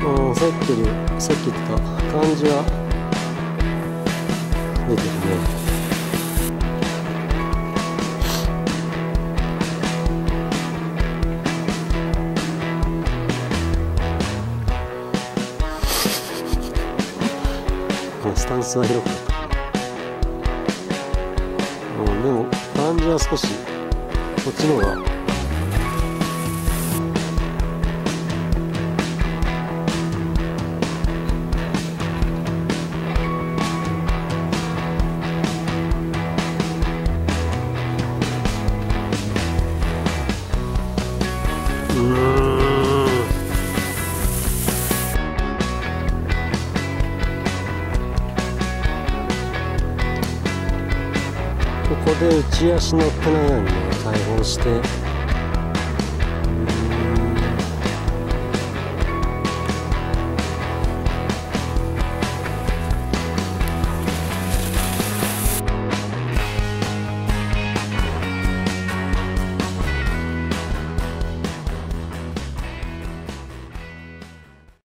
さっき言った感じは出てるね。スタンスは広くなった。でも感じは少しこっちの方がここで内足のってないようにね、解放して